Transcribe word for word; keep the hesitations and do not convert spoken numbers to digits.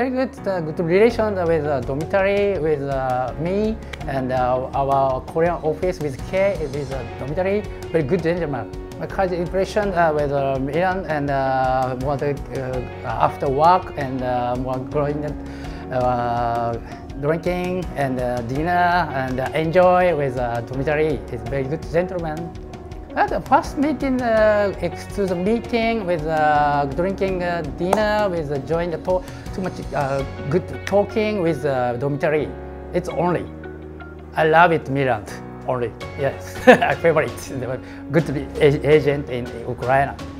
very good, uh, good relation with uh, dormitory, with uh, me, and uh, our Korean office with K, with uh, dormitory. Very good gentleman. My college impression uh, with uh, Meerland and uh, more the, uh, after work and uh, more growing, uh, drinking and uh, dinner and uh, enjoy with uh, dormitory. It's very good gentleman. At the first meeting, uh, to the meeting with uh, drinking uh, dinner, with uh, join the talk, too much uh, good talking with uh, dormitory. It's only. I love it, Meerland. Only. Yes, I favorite. Good to be agent in Ukraine.